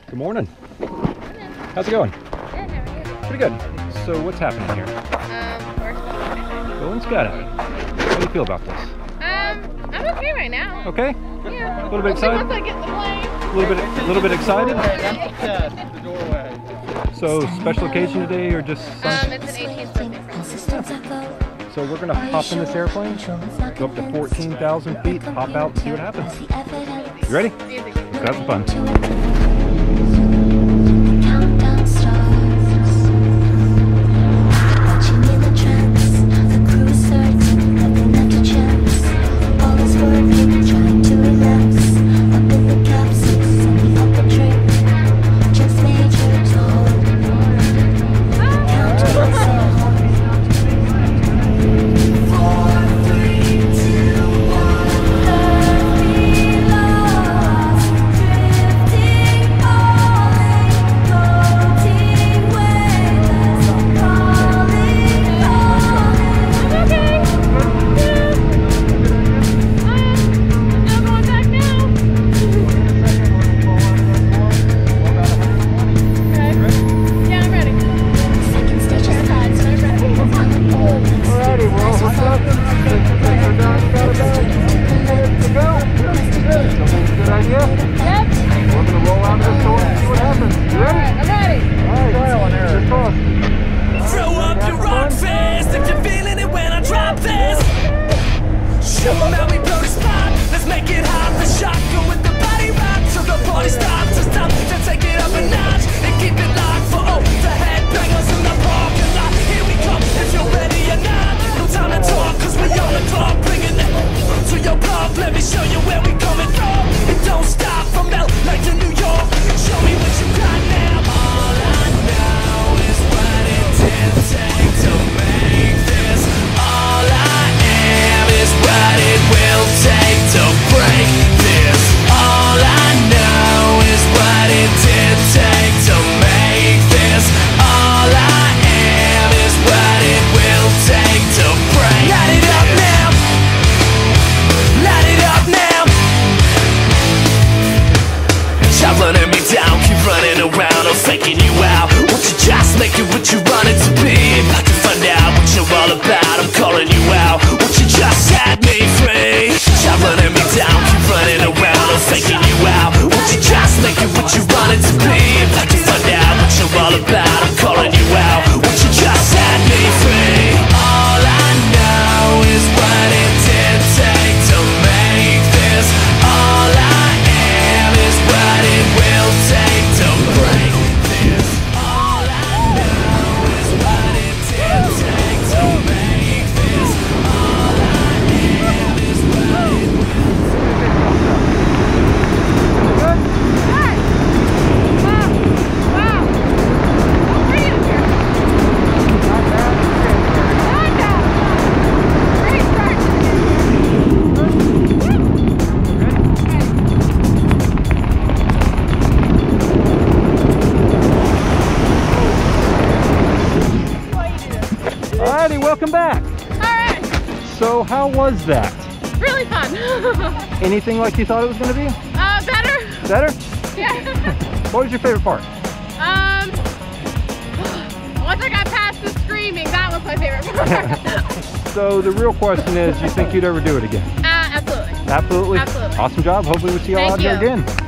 Good morning. How's it going? Good, how are you? Pretty good. So what's happening here? We're Going skydiving. How do you feel about this? I'm okay right now. Okay? Yeah. A little bit excited? Once I get the plane. A little bit excited? The doorway. So special occasion today or just some? It's an 18th birthday friend. So we're gonna hop in this airplane, go up to 14,000 feet, hop out and see what happens. You ready? Music. Let's have some fun. Faking you out, won't you just make it what you want it to be? About to find out what you're all about, I'm calling you out, won't you just set me free? Stop running me down, keep running around, I'm faking you out, won't you just make it what you want it to be? About to find out what you're all about, I'm calling you out, won't you just set me free? All I know is what it did take to make this. All I am is what it will take to break. Alrighty, welcome back. Alright. So how was that? Really fun. Anything like you thought it was going to be? Better. Better? Yeah. What was your favorite part? Once I got past the screaming, that was my favorite part. So the real question is, do you think you'd ever do it again? Absolutely. Absolutely? Absolutely. Awesome job. Hopefully we'll see you all out Thank here you. again.